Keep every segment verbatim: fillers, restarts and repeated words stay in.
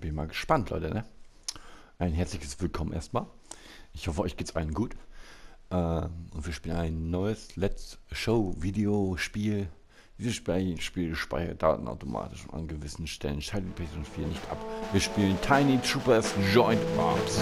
bin ich mal gespannt, Leute, ne? Ein herzliches Willkommen erstmal. Ich hoffe, euch geht's allen gut. Ähm, und wir spielen ein neues Let's Show Videospiel. Dieses Spiel, Spiel speichert Daten automatisch an gewissen Stellen. Schaltet die PlayStation vier nicht ab. Wir spielen Tiny Troopers Joint Arms.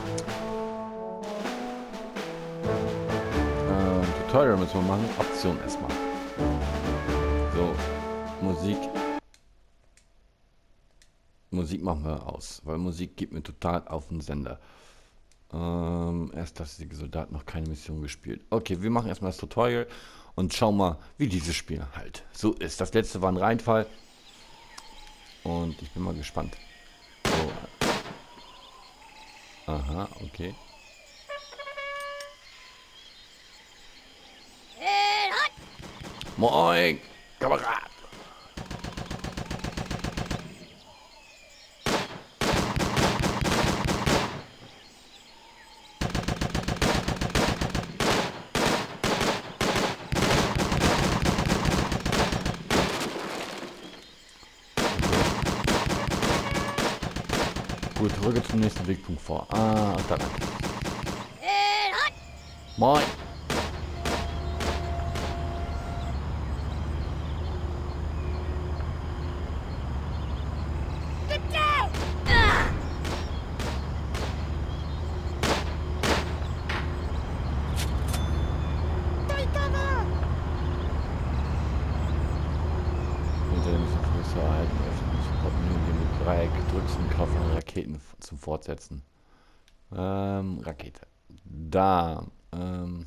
Äh, Tutorial müssen wir machen. Option erstmal. So, Musik. Musik machen wir aus, weil Musik geht mir total auf den Sender. Ähm, erst dass die Soldat noch keine Mission gespielt. Okay, wir machen erstmal das Tutorial und schauen mal, wie dieses Spiel halt so ist. Das letzte war ein Reinfall und ich bin mal gespannt. So. Aha, okay. Moin, Kamerad. Gut, rücke zum nächsten Wegpunkt vor. Ah, da lang. Moin. Raketen zum Fortsetzen. Ähm, Rakete. Da. Ähm,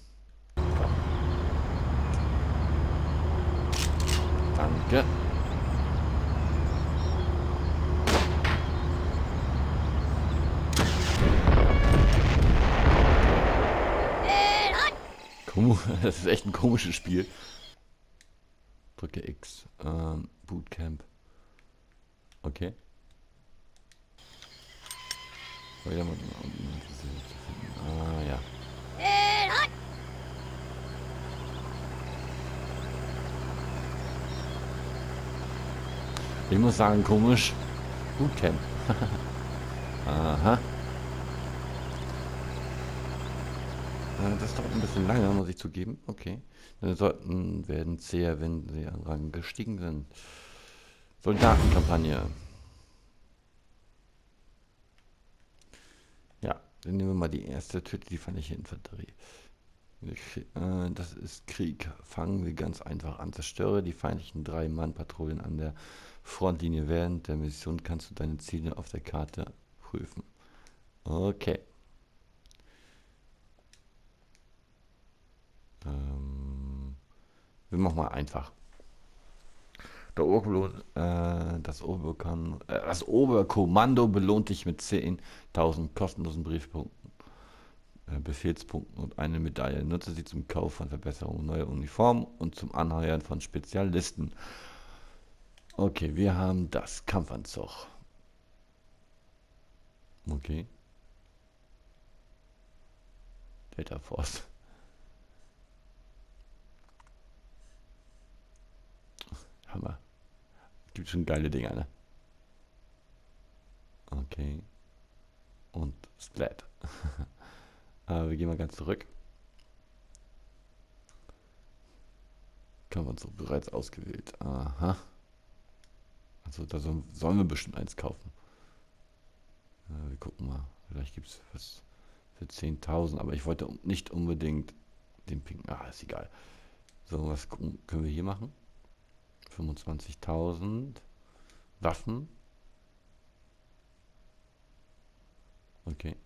danke. Das ist echt ein komisches Spiel. Drücke X. Ähm, Bootcamp. Okay. Ah, ja. Ich muss sagen, komisch. Bootcamp. Aha. Das dauert ein bisschen lange, muss ich zugeben. Okay. Dann sollten werden zäher, wenn sie an Rang gestiegen sind. Soldatenkampagne. Ja, dann nehmen wir mal die erste Töte die feindliche Infanterie. Das ist Krieg. Fangen wir ganz einfach an. Zerstöre die feindlichen drei-Mann-Patrouillen an der Frontlinie. Während der Mission kannst du deine Ziele auf der Karte prüfen. Okay. Ähm, wir machen mal einfach. Der Oberbelohn, äh, das, Oberkan äh, das Oberkommando belohnt dich mit zehntausend kostenlosen Briefpunkten, äh, Befehlspunkten und eine Medaille. Nutze sie zum Kauf von Verbesserungen neuer Uniformen und zum Anheuern von Spezialisten. Okay, wir haben das Kampfanzug. Okay. Delta Force. Hammer. Gibt schon geile Dinger, ne? Okay. Und Splat. Aber wir gehen mal ganz zurück. Kampfanzug bereits ausgewählt. Aha. Also da sollen, sollen wir bestimmt eins kaufen. Äh, wir gucken mal. Vielleicht gibt es was für zehntausend. Aber ich wollte nicht unbedingt den pinken. Ah, ist egal. So, was können wir hier machen? fünfundzwanzigtausend. Waffen. Okay.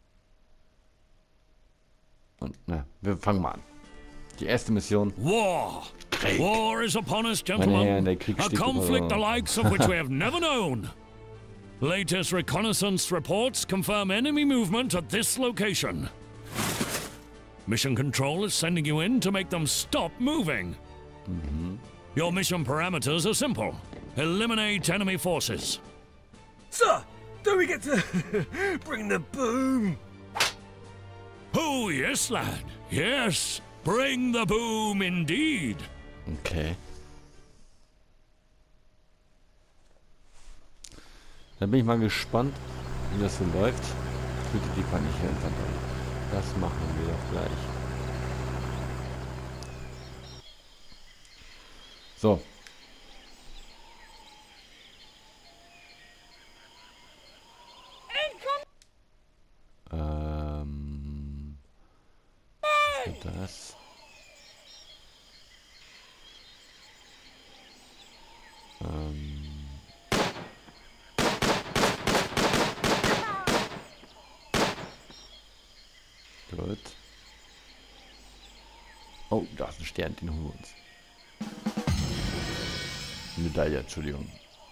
Und, na, wir fangen mal an. Die erste Mission. War. Krieg. War is upon us, Meine Herren, gentlemen. der Krieg A steht conflict the bevor. likes of which we have never known. Latest reconnaissance reports confirm enemy movement at this location. Mission Control is sending you in to make them stop moving. Mhm. Your mission parameters are simple. Eliminate enemy forces. Sir, do we get to bring the boom? Oh, yes, lad. Yes. Bring the boom indeed. Okay. Da bin ich mal gespannt, wie das so läuft. Tötet die feindliche Infanterie. Das machen wir doch gleich. So. Ähm. Was wird das? Ähm. Gut. Oh, da ist ein Stern, den holen wir uns. Medaille, Entschuldigung.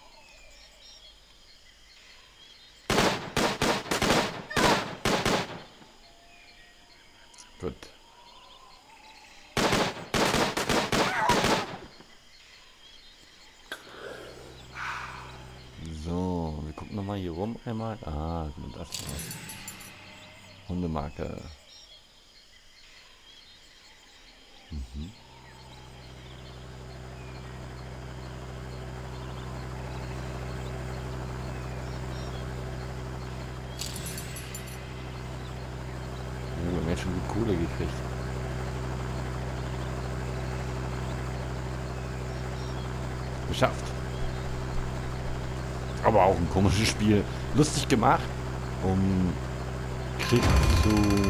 Gut. So, wir gucken nochmal hier rum einmal. Ah, und das war's. Hundemarke. Mhm. Wir haben jetzt schon gut Kohle gekriegt. Geschafft. Aber auch ein komisches Spiel. Lustig gemacht, um Krieg zu...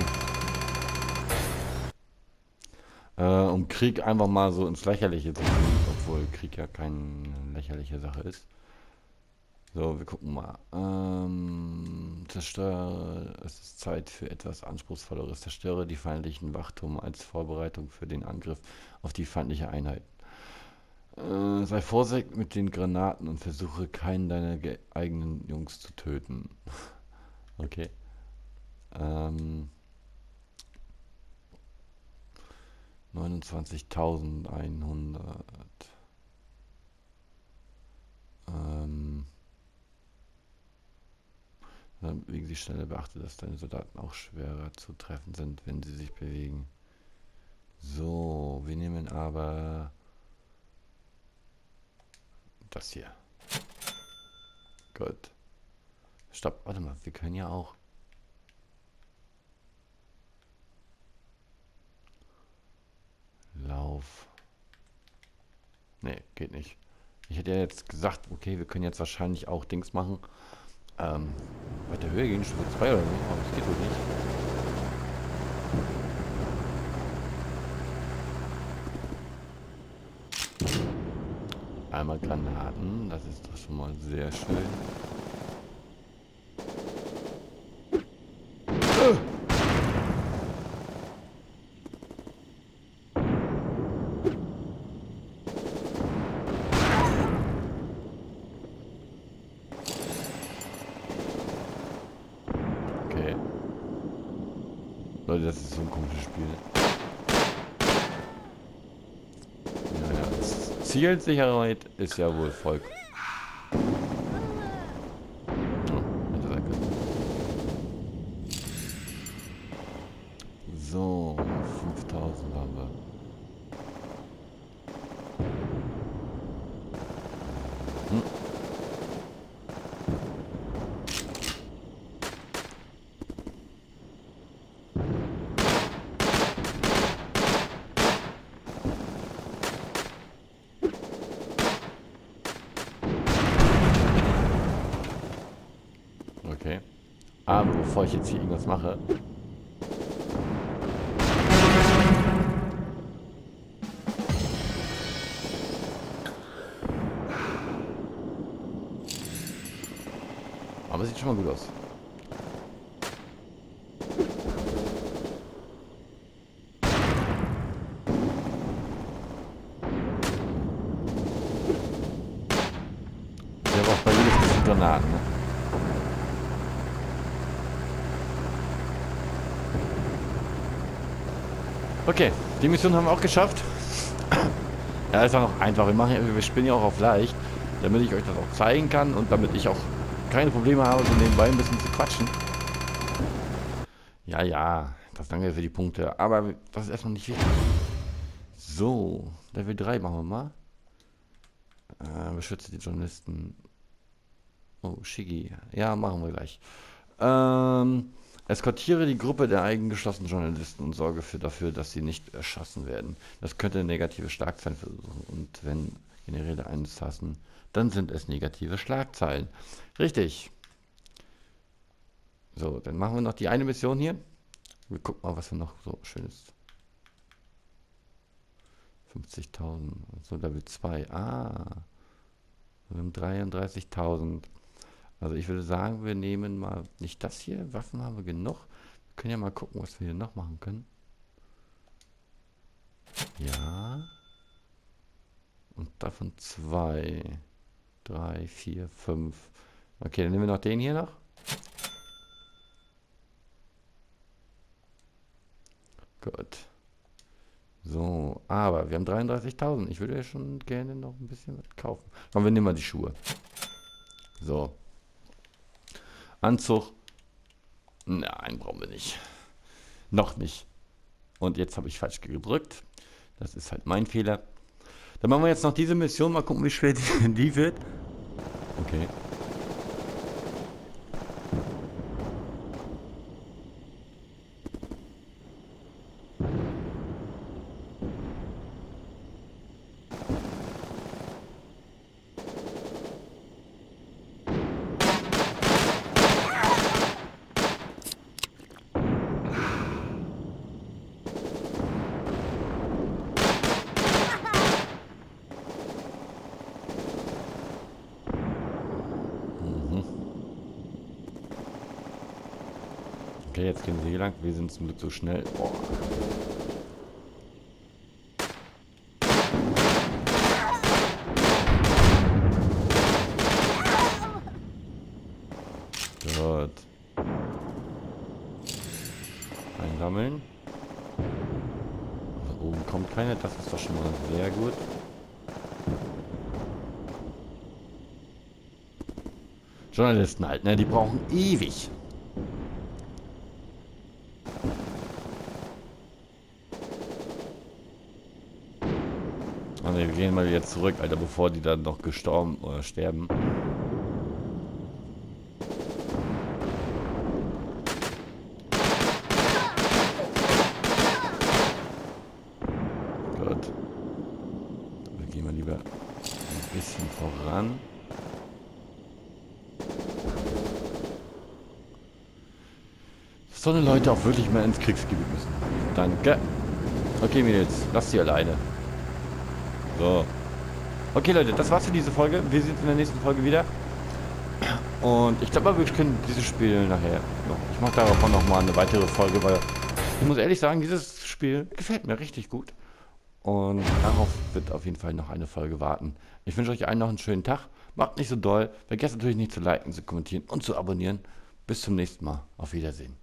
Äh, um Krieg einfach mal so ins Lächerliche zu ziehen, obwohl Krieg ja keine lächerliche Sache ist. So, wir gucken mal. Ähm, zerstöre, es ist Zeit für etwas Anspruchsvolleres. Zerstöre die feindlichen Wachturm als Vorbereitung für den Angriff auf die feindliche Einheit. Äh, sei vorsichtig mit den Granaten und versuche keinen deiner eigenen Jungs zu töten. Okay. Ähm, neunundzwanzigtausendeinhundert. Ähm, dann bewegen sie schneller. Beachte, dass deine Soldaten auch schwerer zu treffen sind, wenn sie sich bewegen. So, wir nehmen aber das hier. Gut. Stopp, warte mal, wir können ja auch. Lauf. Nee, geht nicht. Ich hätte ja jetzt gesagt, okay, wir können jetzt wahrscheinlich auch Dings machen. Ähm, weiter Höhe gehen, Stufe zwei oder so, aber das geht wohl nicht. Einmal Granaten, das ist doch schon mal sehr schön. Okay. Leute, das ist so ein komisches Spiel. Zielsicherheit ist ja wohl Volk. Oh, so, fünftausend haben wir. Hm. Okay. Aber bevor ich jetzt hier irgendwas mache. Aber sieht schon mal gut aus. Ich habe auch bei jedes bisschen Granaten, ne? Okay, die Mission haben wir auch geschafft. Ja, ist auch noch einfach. Wir, machen, wir spielen ja auch auf leicht, damit ich euch das auch zeigen kann und damit ich auch keine Probleme habe, so nebenbei ein bisschen zu quatschen. Ja, ja, das danke für die Punkte. Aber das ist erstmal nicht wichtig. So, Level drei machen wir mal. Äh, beschütze die Journalisten. Oh, Shiggy. Ja, machen wir gleich. Ähm, eskortiere die Gruppe der eingeschlossenen Journalisten und sorge für dafür, dass sie nicht erschossen werden. Das könnte eine negative Schlagzeilen versuchen. Und wenn Generäle eines hassen, dann sind es negative Schlagzeilen. Richtig. So, dann machen wir noch die eine Mission hier. Wir gucken mal, was wir noch so schönes. fünfzigtausend. So, Level zwei. Ah. Wir haben dreiunddreißigtausend. Also ich würde sagen, wir nehmen mal nicht das hier. Waffen haben wir genug. Wir können ja mal gucken, was wir hier noch machen können. Ja. Und davon zwei. Drei, vier, fünf. Okay, dann nehmen wir noch den hier noch. Gut. So, aber wir haben dreiunddreißigtausend. Ich würde ja schon gerne noch ein bisschen was kaufen. Aber wir nehmen mal die Schuhe. So. Anzug. Nein, brauchen wir nicht. Noch nicht. Und jetzt habe ich falsch gedrückt. Das ist halt mein Fehler. Dann machen wir jetzt noch diese Mission. Mal gucken, wie schwer die, die wird. Okay. Okay, jetzt gehen sie hier lang. Wir sind zum Glück so schnell. Boah. Gut. Einsammeln. Also oben kommt keiner. Das ist doch schon mal sehr gut. Journalisten halt, ne? Die brauchen ewig. Wir gehen mal wieder zurück, Alter, bevor die dann noch gestorben oder sterben. Gut. Wir gehen mal lieber ein bisschen voran. Dass so eine Leute auch wirklich mal ins Kriegsgebiet müssen. Danke. Okay, Mädels, lasst sie alleine. So. Okay, Leute, das war's für diese Folge. Wir sehen uns in der nächsten Folge wieder. Und ich glaube, wir können dieses Spiel nachher noch. Ich mache davon noch mal eine weitere Folge, weil ich muss ehrlich sagen, dieses Spiel gefällt mir richtig gut. Und darauf wird auf jeden Fall noch eine Folge warten. Ich wünsche euch allen noch einen schönen Tag. Macht nicht so doll. Vergesst natürlich nicht zu liken, zu kommentieren und zu abonnieren. Bis zum nächsten Mal. Auf Wiedersehen.